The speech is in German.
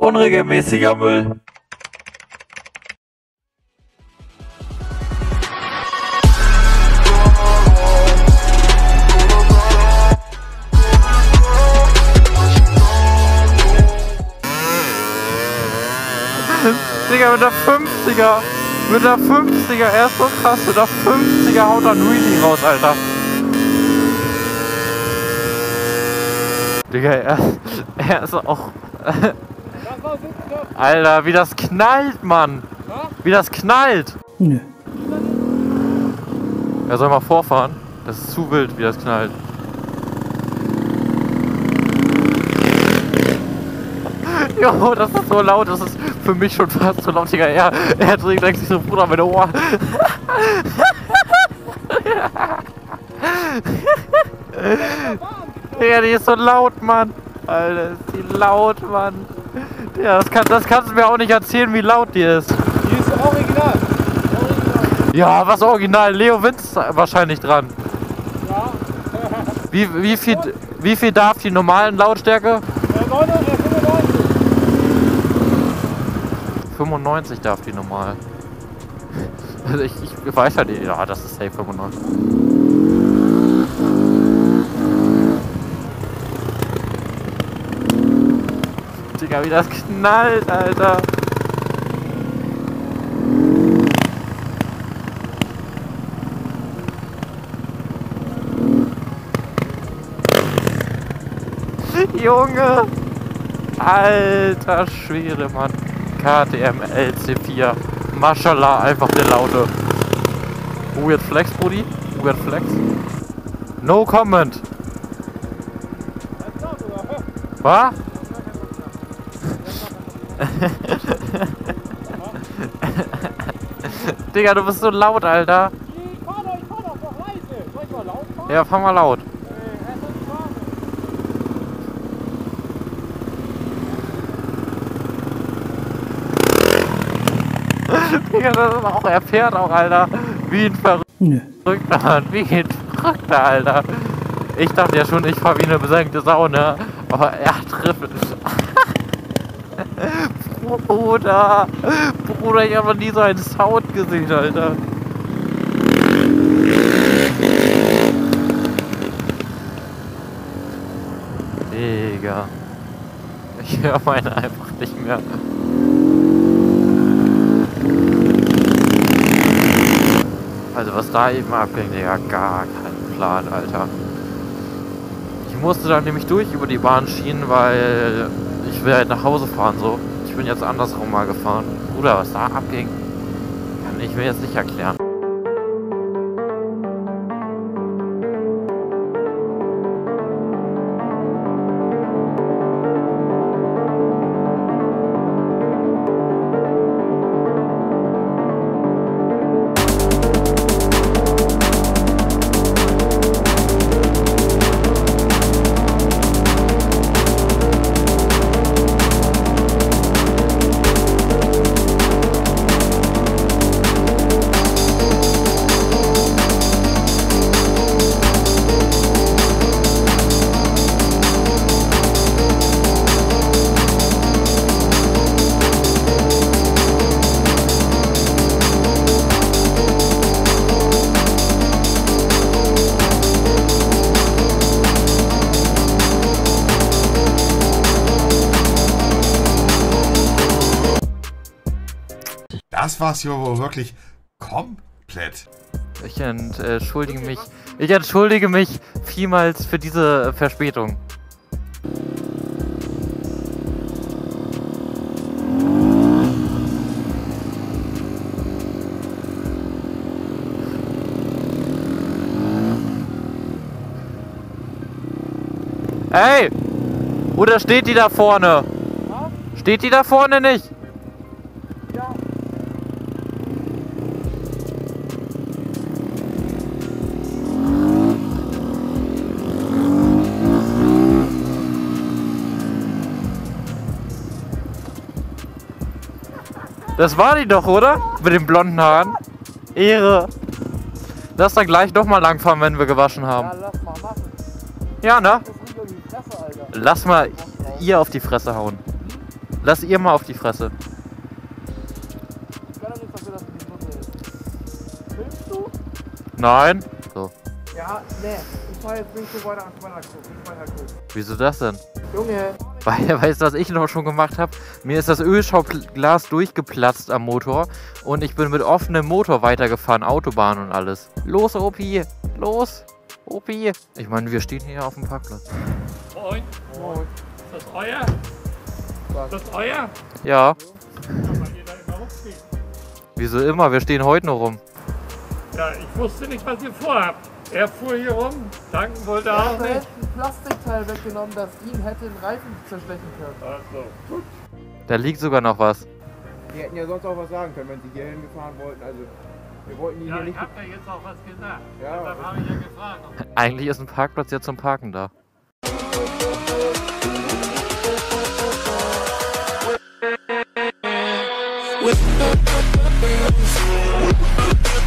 Unregelmäßiger Müll. Digga, mit der 50er. Mit der 50er, er ist so krass. Mit der 50er haut er ein Wheelie raus, Alter. Digga, er ist auch... Alter, wie das knallt, Mann. Wie das knallt. Nö. Er soll mal vorfahren. Das ist zu wild, wie das knallt. Jo, das ist so laut, das ist für mich schon fast so laut, Digga. Er denkt sich so, Bruder, meine Ohr. Digga, die ist so laut, Mann. Alter, ist die laut, Mann. Ja, das kannst du mir auch nicht erzählen, wie laut die ist. Die ist original. Ja, was original? Leo Winz wahrscheinlich dran. Ja. Wie viel darf die normalen Lautstärke? 95. 95 darf die normal. Also ich weiß ja nicht. Ja, das ist safe 95. Digga, wie das knallt, Alter. Junge! Alter Schwede, Mann. KTM LC4. Maschallah, einfach der Laute. Weird Flex, Brudi. Weird Flex. No comment. Was? Digga, du bist so laut, Alter. Ich fahr doch noch leise. Soll ich mal laut fahren? Ja, fahr mal laut. Digga, das ist auch, er fährt auch, Alter. Wie ein Verrückter, Mann. Wie ein Verrückter, Alter. Ich dachte ja schon, ich fahr wie eine besenkte Sau, ne? Aber er trifft. Bruder, ich habe noch nie so einen Sound gesehen, Alter. Digga. Ich höre meine einfach nicht mehr. Also was da eben abging, Digga, gar keinen Plan, Alter. Ich musste dann nämlich durch über die Bahnschienen, weil ich will halt nach Hause fahren, so. Ich bin jetzt andersrum mal gefahren. Bruder, was da abging, kann ich mir jetzt nicht erklären. Das war's hier wohl wirklich komplett. Ich entschuldige mich vielmals für diese Verspätung. Ey! Oder steht die da vorne? Steht die da vorne nicht? Ja. Das war die doch, oder? Mit den blonden Haaren. Ehre. Lass da gleich noch mal langfahren, wenn wir gewaschen haben. Ja, lass mal machen. Ja, ne? Das liegt in die Fresse, Alter. Lass mal ihr auf die Fresse hauen. Lass ihr mal auf die Fresse. Ich kann doch nicht dafür, dass du die Nutze ist. Filmst du? Nein. So. Ja, ne. Ich fahr jetzt nicht so weiter gucken. Wieso das denn? Junge. Weißt du, was ich noch schon gemacht habe? Mir ist das Ölschauglas durchgeplatzt am Motor und ich bin mit offenem Motor weitergefahren, Autobahn und alles. Los, Opi! Los! Opi! Ich meine, wir stehen hier auf dem Parkplatz. Moin. Moin. Ist das euer? Ist das euer? Ja. Weil ihr da immer rumsteht. Wieso immer? Wir stehen heute noch rum. Ja, ich wusste nicht, was ihr vorhabt. Er fuhr hier rum, tanken wollte Er auch hat nicht. ein Plastikteil weggenommen, das ihn hätte den Reifen zerstechen können. Also, gut. Da liegt sogar noch was. Die hätten ja sonst auch was sagen können, wenn sie hier hingefahren wollten. Also, wir wollten die Ja, hier ich nicht. hab ja jetzt auch was gesagt. Ja. Deshalb habe ich ja gefragt. Eigentlich ist ein Parkplatz ja zum Parken da. With